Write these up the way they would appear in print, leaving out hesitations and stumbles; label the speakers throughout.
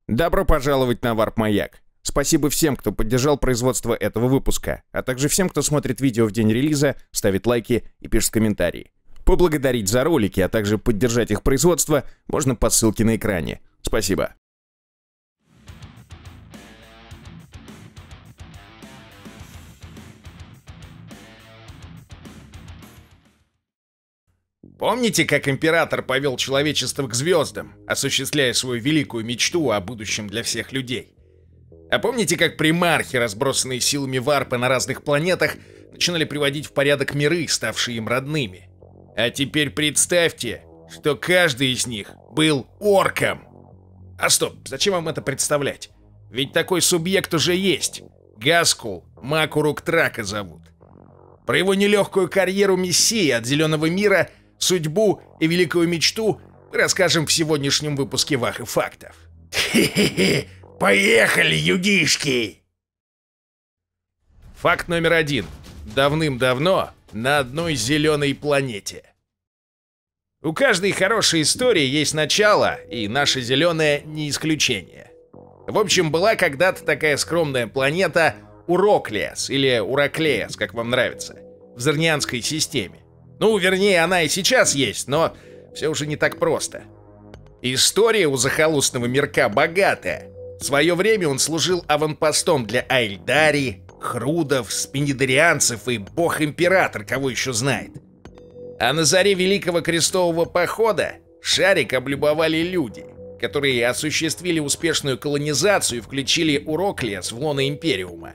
Speaker 1: Добро пожаловать на Варп Маяк. Спасибо всем, кто поддержал производство этого выпуска, а также всем, кто смотрит видео в день релиза, ставит лайки и пишет комментарии. Поблагодарить за ролики, а также поддержать их производство можно по ссылке на экране. Спасибо.
Speaker 2: Помните, как император повел человечество к звездам, осуществляя свою великую мечту о будущем для всех людей? А помните, как примархи, разбросанные силами варпа на разных планетах, начинали приводить в порядок миры, ставшие им родными? А теперь представьте, что каждый из них был орком. А стоп, зачем вам это представлять? Ведь такой субъект уже есть. Гаскул Макуруктрака зовут. Про его нелегкую карьеру мессии от Зеленого мира, судьбу и великую мечту мы расскажем в сегодняшнем выпуске Вах и Фактов. Хе-хе-хе! Поехали, юдишки! Факт номер 1. Давным-давно на одной зеленой планете. У каждой хорошей истории есть начало, и наша зеленая не исключение. В общем, была когда-то такая скромная планета Уроклеас, или Ураклеас, как вам нравится, в Зернианской системе. Ну, вернее, она и сейчас есть, но все уже не так просто. История у захолустного мирка богатая. В свое время он служил аванпостом для Аэльдари, Хрудов, Спинидерианцев и бог-император, кого еще знает. А на заре Великого Крестового Похода шарик облюбовали люди, которые осуществили успешную колонизацию и включили Уроклеас в лоно Империума.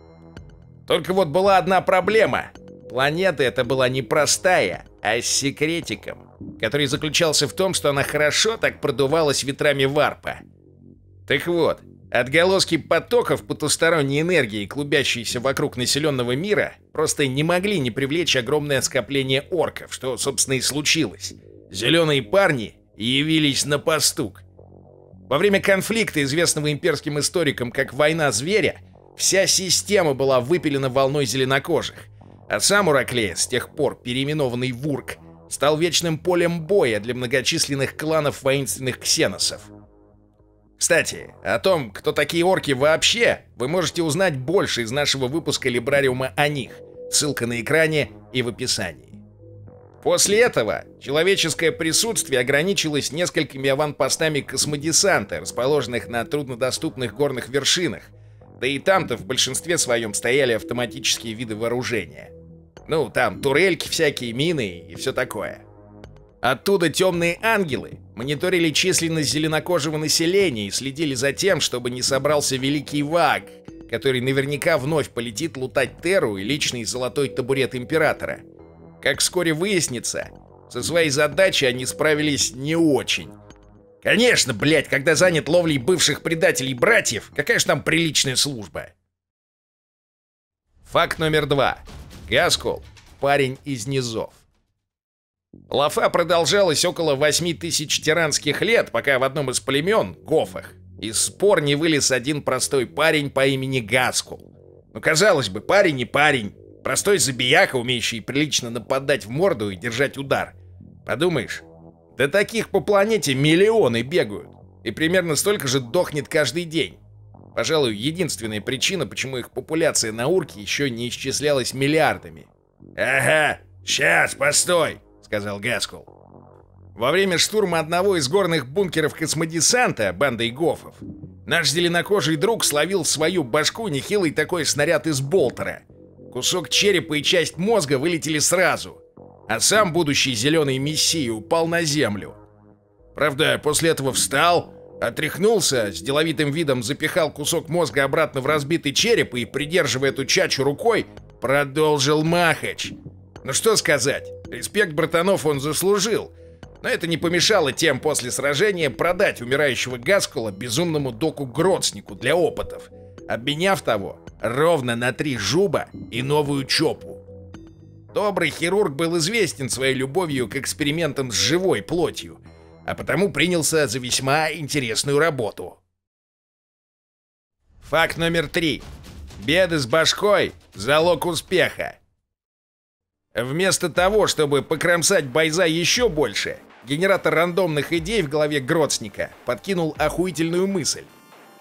Speaker 2: Только вот была одна проблема. Планета эта была не простая, а с секретиком, который заключался в том, что она хорошо так продувалась ветрами варпа. Так вот, отголоски потоков потусторонней энергии, клубящиеся вокруг населенного мира, просто не могли не привлечь огромное скопление орков, что, собственно, и случилось. Зеленые парни явились на постук. Во время конфликта, известного имперским историкам как «Война зверя», вся система была выпилена волной зеленокожих. А сам Ураклеас, с тех пор переименованный в Урк, стал вечным полем боя для многочисленных кланов воинственных ксеносов. Кстати, о том, кто такие орки вообще, вы можете узнать больше из нашего выпуска Либрариума о них. Ссылка на экране и в описании. После этого человеческое присутствие ограничилось несколькими аванпостами космодесанта, расположенных на труднодоступных горных вершинах. Да и там-то в большинстве своем стояли автоматические виды вооружения. Ну, там турельки всякие, мины и все такое. Оттуда темные ангелы мониторили численность зеленокожего населения и следили за тем, чтобы не собрался великий Ваг, который наверняка вновь полетит лутать Терру и личный золотой табурет императора. Как вскоре выяснится, со своей задачей они справились не очень. Конечно, блять, когда занят ловлей бывших предателей братьев, какая же там приличная служба? Факт номер 2. Гаскул – парень из низов. Лафа продолжалась около 8000 тиранских лет, пока в одном из племен, Гофах, из спор не вылез один простой парень по имени Гаскул. Ну, казалось бы, парень и парень. Простой забияка, умеющий прилично нападать в морду и держать удар. Подумаешь, да таких по планете миллионы бегают. И примерно столько же дохнет каждый день. Пожалуй, единственная причина, почему их популяция на Урке еще не исчислялась миллиардами. «Ага, сейчас, постой», — сказал Гаскул. Во время штурма одного из горных бункеров космодесанта, бандой гофов, наш зеленокожий друг словил в свою башку нехилый такой снаряд из болтера. Кусок черепа и часть мозга вылетели сразу, а сам будущий зеленый мессия упал на землю. Правда, после этого встал, отряхнулся, с деловитым видом запихал кусок мозга обратно в разбитый череп и, придерживая эту чачу рукой, продолжил махач. Ну что сказать, респект братанов он заслужил, но это не помешало тем после сражения продать умирающего Гаскула безумному доку Гродснику для опытов, обменяв того ровно на 3 жуба и новую чопу. Добрый хирург был известен своей любовью к экспериментам с живой плотью, а потому принялся за весьма интересную работу. Факт номер 3. Беды с башкой – залог успеха. Вместо того, чтобы покромсать бойза еще больше, генератор рандомных идей в голове Гродсника подкинул охуительную мысль.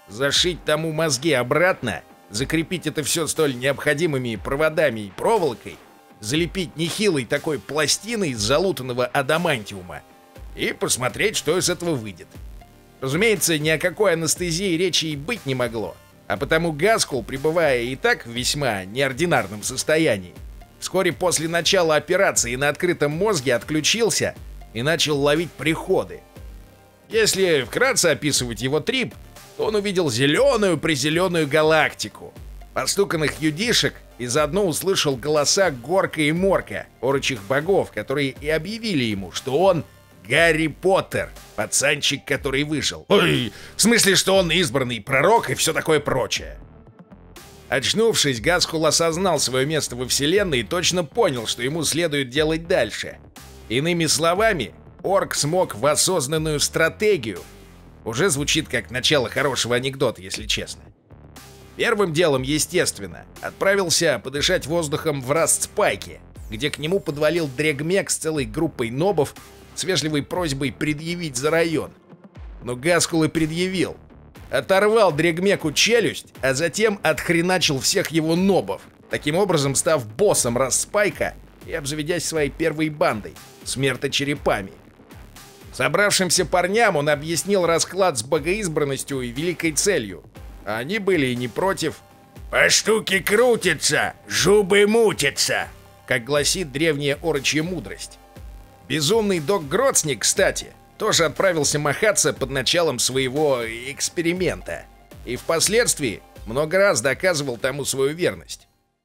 Speaker 2: зашить тому мозги обратно, закрепить это все столь необходимыми проводами и проволокой, залепить нехилой такой пластиной из залутанного адамантиума и посмотреть, что из этого выйдет. Разумеется, ни о какой анестезии речи и быть не могло, а потому Гаскул, пребывая и так в весьма неординарном состоянии, вскоре после начала операции на открытом мозге отключился и начал ловить приходы. Если вкратце описывать его трип, то он увидел зеленую-призеленую галактику, постуканных юдишек и заодно услышал голоса Горка и Морка, орочих богов, которые и объявили ему, что он Гарри Поттер, пацанчик, который выжил. Ой, в смысле, что он избранный пророк и все такое прочее. Очнувшись, Гаскул осознал свое место во вселенной и точно понял, что ему следует делать дальше. Иными словами, орк смог в осознанную стратегию. Уже звучит как начало хорошего анекдота, если честно. Первым делом, естественно, отправился подышать воздухом в Растспайке, где к нему подвалил Дрегмек с целой группой нобов с вежливой просьбой предъявить за район. Но Гаскул и предъявил. Оторвал Дрегмеку челюсть, а затем отхреначил всех его нобов, таким образом став боссом Растспайка и обзаведясь своей первой бандой — смерточерепами. Собравшимся парням он объяснил расклад с богоизбранностью и великой целью. А они были и не против. «По штуке крутится, зубы мутятся», как гласит древняя орочья мудрость. Безумный док Гроцник, кстати, тоже отправился махаться под началом своего эксперимента. И впоследствии много раз доказывал тому свою верность.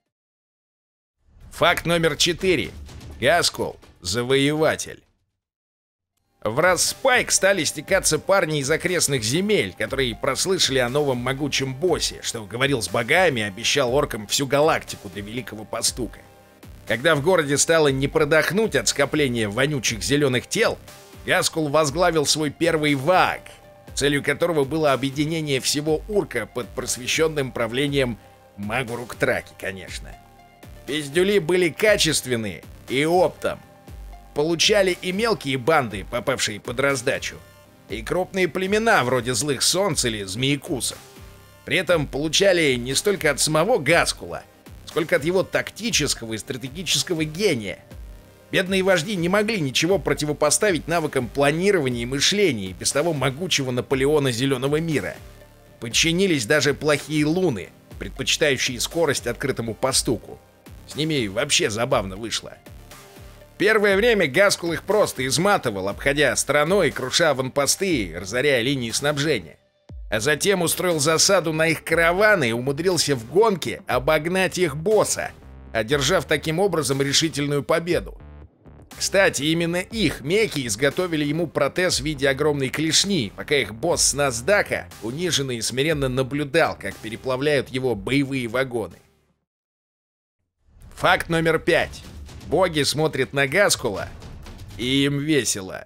Speaker 2: Факт номер 4. Гаскул — завоеватель. В Растспайк стали стекаться парни из окрестных земель, которые прослышали о новом могучем боссе, что говорил с богами и обещал оркам всю галактику для великого постука. Когда в городе стало не продохнуть от скопления вонючих зеленых тел, Гаскул возглавил свой первый ВАГ, целью которого было объединение всего Урка под просвещенным правлением Магуруктраки, конечно. Пиздюли были качественные и оптом. Получали и мелкие банды, попавшие под раздачу, и крупные племена вроде Злых Солнц или Змеекусов. При этом получали не столько от самого Гаскула, сколько от его тактического и стратегического гения. Бедные вожди не могли ничего противопоставить навыкам планирования и мышления и без того могучего Наполеона Зеленого мира. Подчинились даже плохие луны, предпочитающие скорость открытому постуку. С ними вообще забавно вышло. Первое время Гаскул их просто изматывал, обходя стороной, круша аванпосты, разоряя линии снабжения. А затем устроил засаду на их караваны и умудрился в гонке обогнать их босса, одержав таким образом решительную победу. Кстати, именно их меки изготовили ему протез в виде огромной клешни, пока их босс с Насдака униженно и смиренно наблюдал, как переплавляют его боевые вагоны. Факт номер 5. Боги смотрят на Гаскула, и им весело.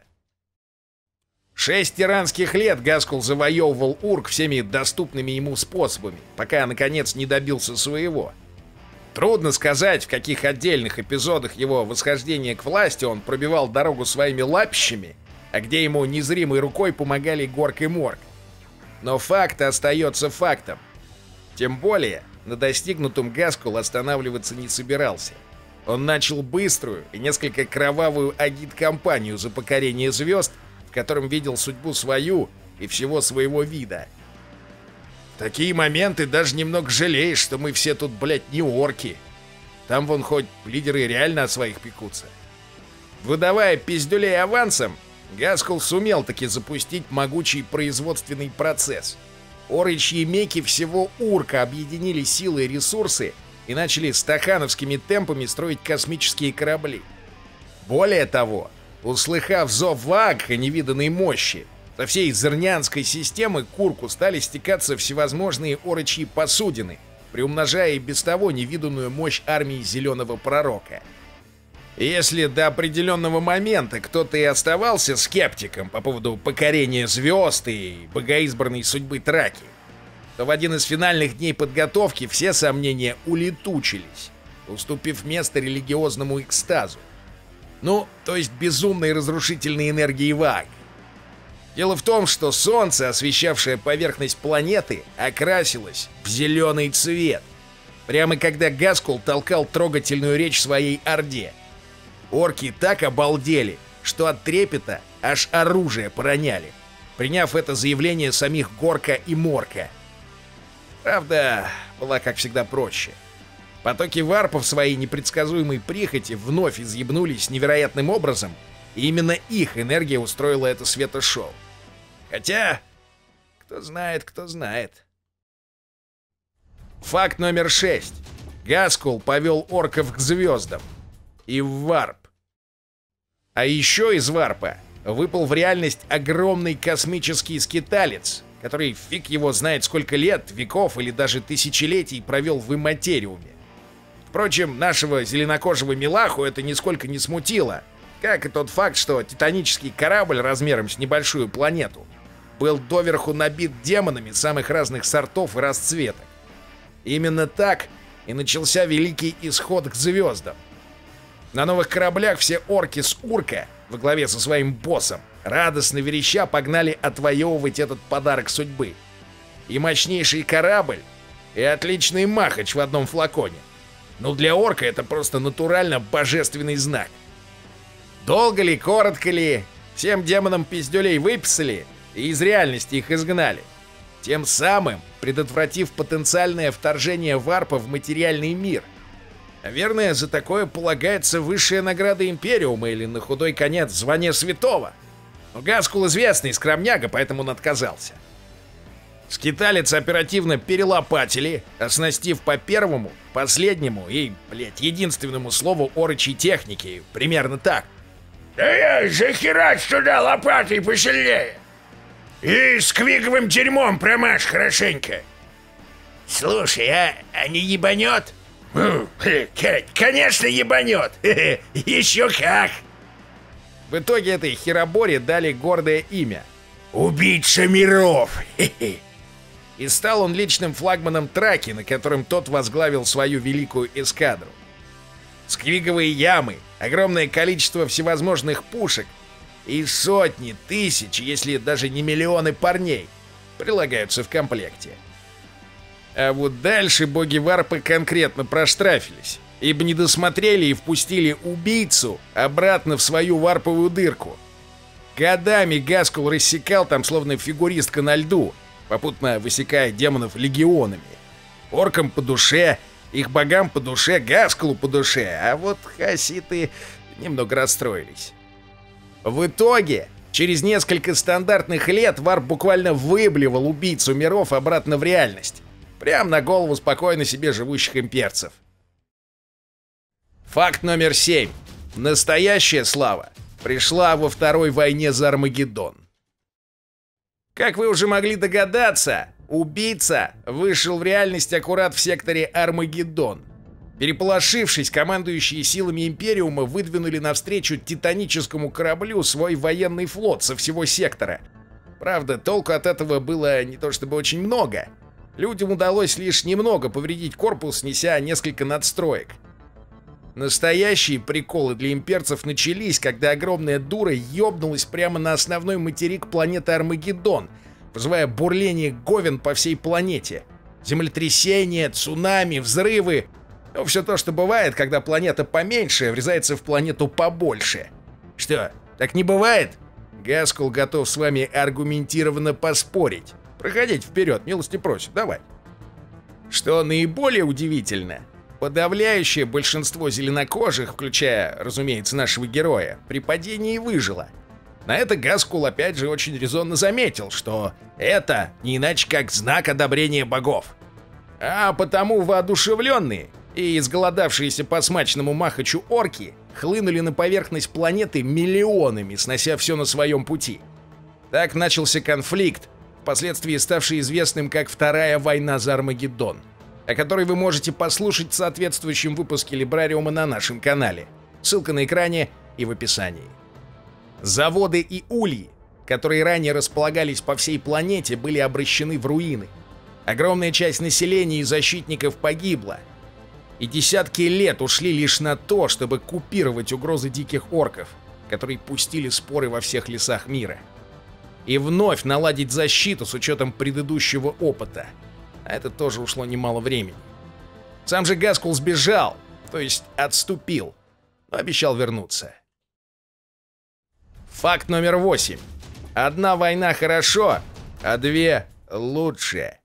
Speaker 2: 6 тиранских лет Гаскул завоевывал Урк всеми доступными ему способами, пока, наконец, не добился своего. Трудно сказать, в каких отдельных эпизодах его восхождения к власти он пробивал дорогу своими лапищами, а где ему незримой рукой помогали Горк и Морк. Но факт остается фактом. Тем более, на достигнутом Гаскул останавливаться не собирался. Он начал быструю и несколько кровавую агит-кампанию за покорение звезд, в котором видел судьбу свою и всего своего вида. В такие моменты даже немного жалеешь, что мы все тут, блядь, не орки. Там вон хоть лидеры реально о своих пекутся. Выдавая пиздюлей авансом, Гаскул сумел таки запустить могучий производственный процесс. Орочьи меки всего Урка объединили силы и ресурсы и начали стахановскими темпами строить космические корабли. Более того, услыхав зов Ваагха невиданной мощи, со всей Зернянской системы к Урку стали стекаться всевозможные орочьи посудины, приумножая и без того невиданную мощь армии Зеленого Пророка. И если до определенного момента кто-то и оставался скептиком по поводу покорения звезд и богоизбранной судьбы Траки, то в один из финальных дней подготовки все сомнения улетучились, уступив место религиозному экстазу. Ну, то есть безумной разрушительной энергии Вааг. Дело в том, что солнце, освещавшее поверхность планеты, окрасилось в зеленый цвет. Прямо когда Гаскул толкал трогательную речь своей орде. Орки так обалдели, что от трепета аж оружие пороняли, приняв это заявление самих Горка и Морка. Правда, была, как всегда, проще. Потоки варпов своей непредсказуемой прихоти вновь изъебнулись невероятным образом, и именно их энергия устроила это светошоу. Хотя, кто знает, кто знает. Факт номер 6. Гаскул повел орков к звездам. И в варп. А еще из варпа выпал в реальность огромный космический скиталец, который фиг его знает сколько лет, веков или даже тысячелетий провел в имматериуме. Впрочем, нашего зеленокожего милаху это нисколько не смутило, как и тот факт, что титанический корабль размером с небольшую планету был доверху набит демонами самых разных сортов и расцветок. Именно так и начался великий исход к звездам. На новых кораблях все орки с Урка во главе со своим боссом радостно вереща погнали отвоевывать этот подарок судьбы. И мощнейший корабль, и отличный махач в одном флаконе. Но для орка это просто натурально божественный знак. Долго ли, коротко ли, всем демонам пиздюлей выписали и из реальности их изгнали, тем самым предотвратив потенциальное вторжение варпа в материальный мир. Наверное, за такое полагается высшая награда Империума или, на худой конец, звание святого. Но Гаскул известный скромняга, поэтому он отказался. Скиталец оперативно перелопатили, оснастив по первому, последнему и, единственному слову орочей техники, примерно так.
Speaker 3: Да я захерать туда лопатой посильнее. И с квиговым дерьмом промажь хорошенько. Слушай, а не ебанет? Конечно ебанет. Еще как.
Speaker 2: В итоге этой хероборе дали гордое имя.
Speaker 3: Убийца миров.
Speaker 2: И стал он личным флагманом Траки, на котором тот возглавил свою великую эскадру. Сквиговые ямы, огромное количество всевозможных пушек и сотни, тысяч, если даже не миллионы парней прилагаются в комплекте. А вот дальше боги варпа конкретно проштрафились, ибо не досмотрели и впустили убийцу обратно в свою варповую дырку. Годами Гаскул рассекал там словно фигуристка на льду, попутно высекая демонов легионами. Оркам по душе, их богам по душе, Гаскулу по душе, а вот хаситы немного расстроились. В итоге, через несколько стандартных лет варп буквально выблевал убийцу миров обратно в реальность. Прямо на голову спокойно себе живущих имперцев. Факт номер 7. Настоящая слава пришла во Второй войне за Армагеддон. Как вы уже могли догадаться, убийца вышел в реальность аккурат в секторе Армагеддон. Переполошившись, командующие силами Империума выдвинули навстречу титаническому кораблю свой военный флот со всего сектора. Правда, толку от этого было не то чтобы очень много. Людям удалось лишь немного повредить корпус, снеся несколько надстроек. Настоящие приколы для имперцев начались, когда огромная дура ёбнулась прямо на основной материк планеты Армагеддон, вызывая бурление говен по всей планете. Землетрясения, цунами, взрывы. Ну, все то, что бывает, когда планета поменьше врезается в планету побольше. Что, так не бывает? Гаскул готов с вами аргументированно поспорить. Проходите вперед, милости просим, давай. Что наиболее удивительно, подавляющее большинство зеленокожих, включая, разумеется, нашего героя, при падении выжило. На это Гаскул опять же очень резонно заметил, что это не иначе как знак одобрения богов. А потому воодушевленные и изголодавшиеся по смачному махачу орки хлынули на поверхность планеты миллионами, снося все на своем пути. Так начался конфликт, впоследствии ставший известным как Вторая война за Армагеддон, о которой вы можете послушать в соответствующем выпуске Либрариума на нашем канале. Ссылка на экране и в описании. Заводы и ульи, которые ранее располагались по всей планете, были обращены в руины. Огромная часть населения и защитников погибла. И десятки лет ушли лишь на то, чтобы купировать угрозы диких орков, которые пустили споры во всех лесах мира. и вновь наладить защиту с учетом предыдущего опыта. А это тоже ушло немало времени. Сам же Гаскул сбежал, то есть отступил, но обещал вернуться. Факт номер 8. Одна война хорошо, а две лучше.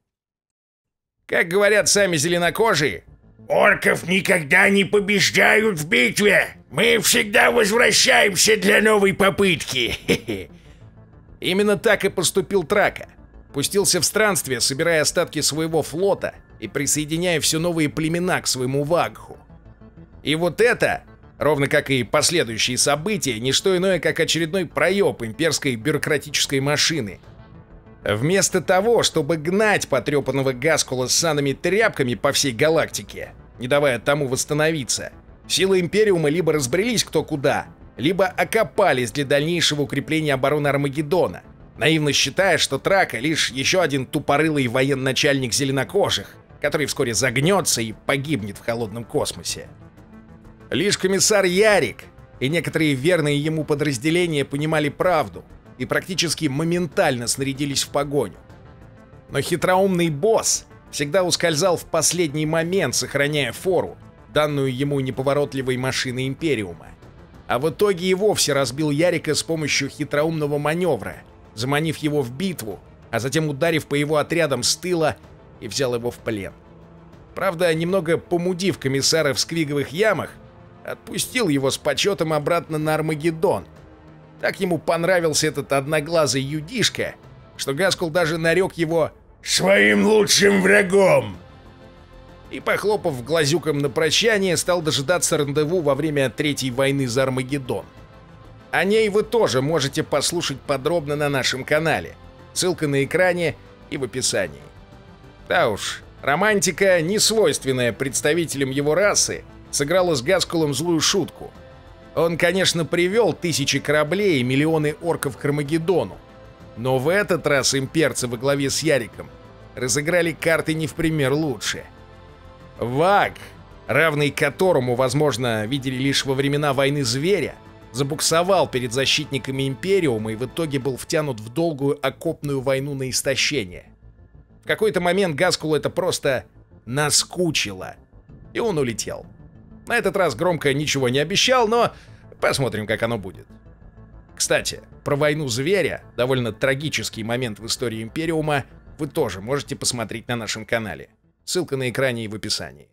Speaker 2: Как говорят сами зеленокожие,
Speaker 3: орков никогда не побеждают в битве. Мы всегда возвращаемся для новой попытки.
Speaker 2: именно так и поступил Трака. Пустился в странствие, собирая остатки своего флота и присоединяя все новые племена к своему вагху. И вот это, ровно как и последующие события, не что иное, как очередной проеб имперской бюрократической машины. Вместо того, чтобы гнать потрепанного Гаскула с санными тряпками по всей галактике, не давая тому восстановиться, силы Империума либо разбрелись кто куда, либо окопались для дальнейшего укрепления обороны Армагеддона, наивно считая, что Трака лишь еще один тупорылый военачальник зеленокожих, который вскоре загнется и погибнет в холодном космосе. Лишь комиссар Ярик и некоторые верные ему подразделения понимали правду и практически моментально снарядились в погоню. Но хитроумный босс всегда ускользал в последний момент, сохраняя фору, данную ему неповоротливой машиной Империума. А в итоге и вовсе разбил Ярика с помощью хитроумного маневра, заманив его в битву, а затем ударив по его отрядам с тыла и взял его в плен. Правда, немного помудив комиссара в сквиговых ямах, отпустил его с почетом обратно на Армагеддон. Так ему понравился этот одноглазый юдишка, что Гаскул даже нарек его
Speaker 3: своим лучшим врагом.
Speaker 2: И, похлопав глазюком на прощание, стал дожидаться рандеву во время Третьей войны за Армагеддон. О ней вы тоже можете послушать подробно на нашем канале. Ссылка на экране и в описании. Да уж, романтика, не свойственная представителям его расы, сыграла с Гаскулом злую шутку. Он, конечно, привел тысячи кораблей и миллионы орков к Армагеддону, но в этот раз имперцы во главе с Яриком разыграли карты не в пример лучше. Ваг, равный которому, возможно, видели лишь во времена войны Зверя, забуксовал перед защитниками Империума и в итоге был втянут в долгую окопную войну на истощение. В какой-то момент Гаскулу это просто наскучило, и он улетел. На этот раз громко ничего не обещал, но посмотрим, как оно будет. Кстати, про войну Зверя, довольно трагический момент в истории Империума, вы тоже можете посмотреть на нашем канале. Ссылка на экране и в описании.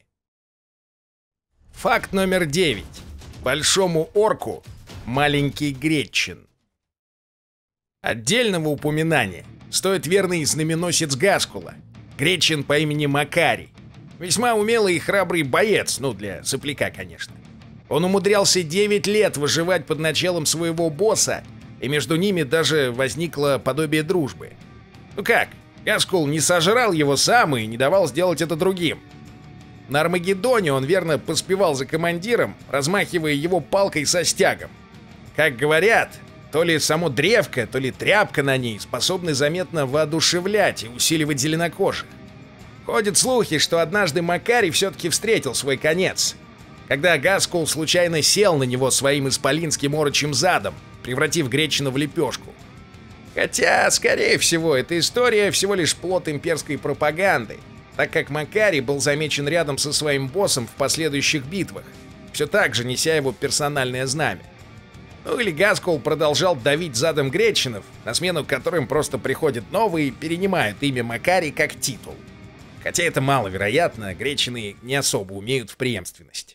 Speaker 2: Факт номер 9. Большому орку маленький Гретчин. Отдельного упоминания стоит верный знаменосец Гаскула, Гретчин по имени Макарий. Весьма умелый и храбрый боец, ну для сопляка, конечно. Он умудрялся 9 лет выживать под началом своего босса, и между ними даже возникло подобие дружбы. Ну как, Гаскул не сожрал его сам и не давал сделать это другим. На Армагеддоне он верно поспевал за командиром, размахивая его палкой со стягом. Как говорят, то ли само древко, то ли тряпка на ней способны заметно воодушевлять и усиливать зеленокожих. Ходят слухи, что однажды Макарий все-таки встретил свой конец, когда Гаскул случайно сел на него своим исполинским орочьим задом, превратив Гретчина в лепешку. Хотя, скорее всего, эта история всего лишь плод имперской пропаганды, так как Макарий был замечен рядом со своим боссом в последующих битвах, все так же неся его персональное знамя. Ну или Гаскул продолжал давить задом Гретчинов, на смену которым просто приходят новые и перенимают имя Макарий как титул. Хотя это маловероятно, Гретчины не особо умеют в преемственность.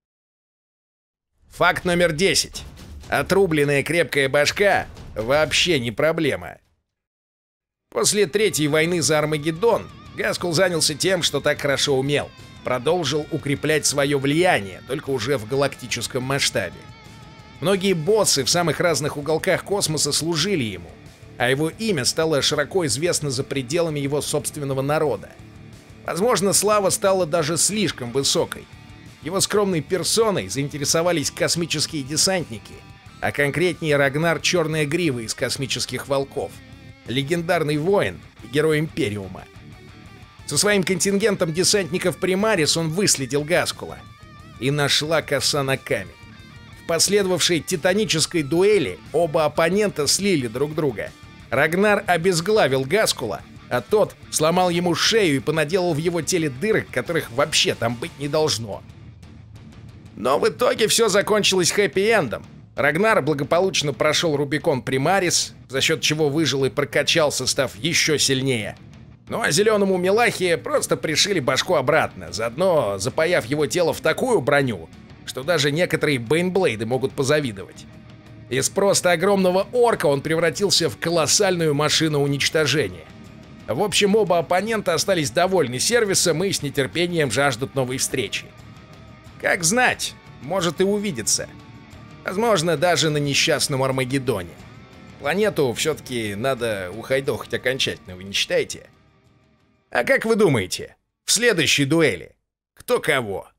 Speaker 2: Факт номер 10. Отрубленная крепкая башка вообще не проблема. После Третьей войны за Армагеддон Гаскул занялся тем, что так хорошо умел. Продолжил укреплять свое влияние, только уже в галактическом масштабе. Многие боссы в самых разных уголках космоса служили ему, а его имя стало широко известно за пределами его собственного народа. Возможно, слава стала даже слишком высокой. Его скромной персоной заинтересовались космические десантники, а конкретнее Рагнар Черная Грива из Космических Волков, легендарный воин и герой Империума. Со своим контингентом десантников Примарис он выследил Гаскула, и нашла коса на камень. В последовавшей титанической дуэли оба оппонента слили друг друга, Рагнар обезглавил Гаскула, а тот сломал ему шею и понаделал в его теле дырок, которых вообще там быть не должно. Но в итоге все закончилось хэппи-эндом. Рагнар благополучно прошел Рубикон Примарис, за счет чего выжил и прокачался, став еще сильнее. Ну а зеленому Милахе просто пришили башку обратно, заодно запаяв его тело в такую броню, что даже некоторые Бейнблейды могут позавидовать. Из просто огромного орка он превратился в колоссальную машину уничтожения. В общем, оба оппонента остались довольны сервисом и с нетерпением жаждут новой встречи. Как знать, может и увидеться. Возможно, даже на несчастном Армагеддоне. Планету все-таки надо ухайдохать окончательно, вы не считаете? А как вы думаете, в следующей дуэли кто кого?